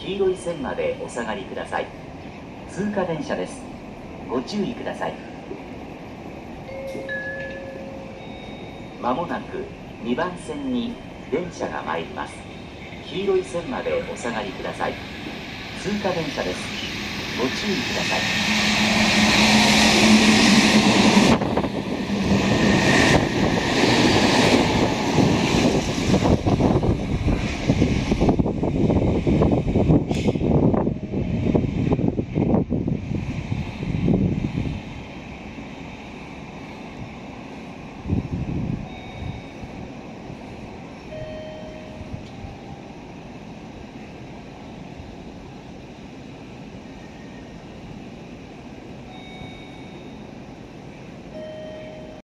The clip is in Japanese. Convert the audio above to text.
黄色い線までお下がりください。通過電車です。ご注意ください。まもなく2番線に電車が参ります。黄色い線までお下がりください。通過電車です。ご注意ください。